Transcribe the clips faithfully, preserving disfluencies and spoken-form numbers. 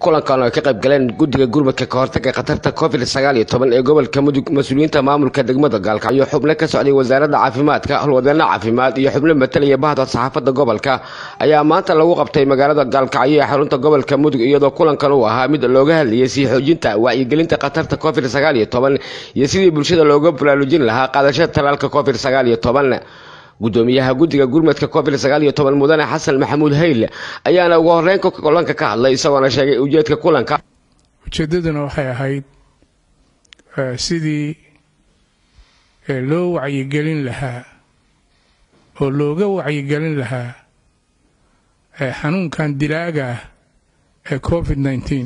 kulankan oo ka qayb galeen guddiga gurmadka ka hortagga khatarta covid sagaal iyo toban ee gobolka Mudug mas'uuliyiinta maamulka degmada Gaalkacyo xubno ka socday wasaaradda caafimaadka howlwadana caafimaad iyo xubno matalaya bahda saxaafadda gobolka ayaa maanta lagu qabtay magaalada Gaalkacyo ee xarunta gobolka Mudug iyadoo kulankan uu ahaa mid looga hadlayay si xoojinta wacyigelinta khatarta covid sagaal iyo toban iyo sidii bulshada looga baraarujin lahaa qaadashada talaalka covid sagaal iyo toban gudoomiyaha guddiga gurmadka covid sagaal iyo toban mudane Xasan Maxamuud Hayl ayaana ugu horeyn kulanka ka hadlay isagoo sheegay ujeedka kulanka ujeedaduna waxay ahayd sidii loo wacyigelin lahaa oo looga wacyigelin lahaa xanuunkan dilaaga ah ee covid nineteen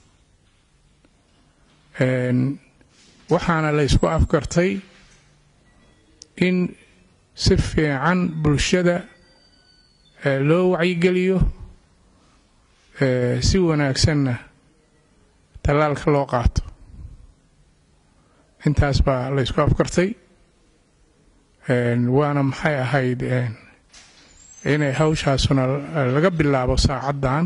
waxaana la isku afkartay in si fiican bulshada loo wacyigeliyo si wanaagsanna talaalka loo qaato intaas baa la isku afkartay waana maxay ahayd inay hawshaasuna laga bilaabo saacaddan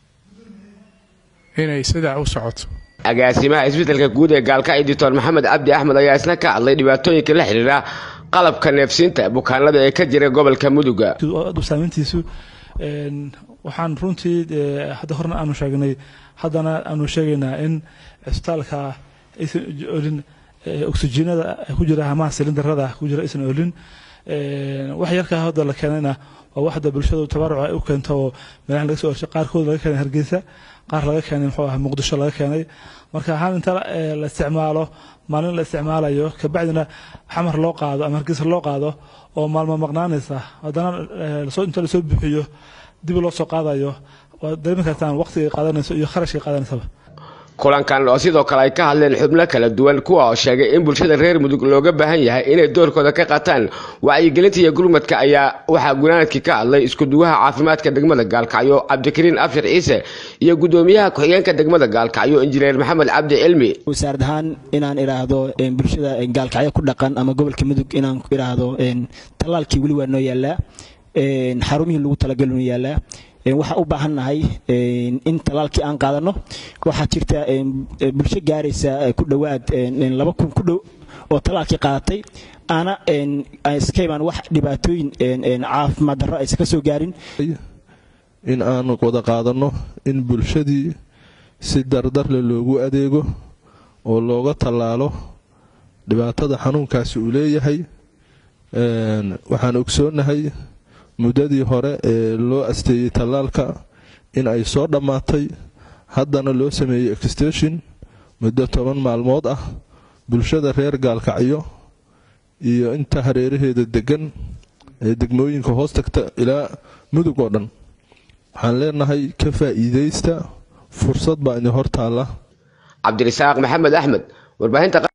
inay sidaa u socoto agaasimaha isbitaalka guud ee Gaalkacyo Doctor Maxamed Cabdi Axmed ayaa isna ka hadlay dhibaatooyinka la xiriira qalabka neefsinta bukaanada ee ka jira gobolka Mudug saameyntiisu waxaan runtii hadda horna aanu sheegnay haddana aanu sheegaynaa in isbitaalka aysan olin oksijiinada ku jira ama silindarada ku jira aysan olin wax yarka hadda la keenayna waa waxda bulshada tabaruc ay u keento meelaha laga soo orshay qaarkood laga keenay Hargeysa qaar laga keenay muxuu ahaa Muqdisho laga keenay marka hal inta la isticmaalo maalin la isticmaalayo ka bacdina xamar loo qaado ama Hargeysa loo qaado oo maalmo maqnaanaysa haddana soo inta la soo bixiyo dib loo soo qaadayo waa dareemi kartaan waqtiga qaadanayso iyo kharashka qaadanaysa kulankan oo sidoo kale ay ka hadleen xubno kala duwan kuwa oo sheegay in bulshada reer Mudug looga baahan yahay inay doorkooda ka qaataan wacyigelinta iyo gurmadka ayaa waxa gunaanadkii ka hadlay isku duwaha caafimaadka degmada Gaalkacyo Cabdikariin Afshar Ciise iyo gudoomiyaha ku-xigeenka degmada Gaalkacyo Injineer Maxamed Cabdi Cilmi wasaaradahan inaan iraahdo bulshada Gaalkacyo ku dhaqan ama gobolka Mudug inaan ku iraahdo talaalkii wali waa noo yaala xarumihii lagu talagalay yaala waxa u baahanahay in talaalkii aan qaadano waxa jirta bulsho gaaraysa ku dhawaad laba kun ku dhow oo talaalkii qaadatay ana iskayban wax dhibaatooyin caafimaad darro ay ka soo gaarin in aan wada qaadano in bulshadii si dardar loogu adeego oo looga talaalo dhibaatada xanuunkaasi uu leeyahay waxaan ogsoonahay muddadii hore ee loo asteeyay talaalka in ay soo dhammaatay haddana loo sameeyay extension muddo toban maalmood ah bulshada reer Gaalkacyo iyo inta hareeraheeda degan ee degmooyinka hoos tagta ilaa Mudug oo dhan waxaan leenahay ka faa'iideysta fursad baa in hor taala Cabdirasaaq Maxamed Axmed warbaahinta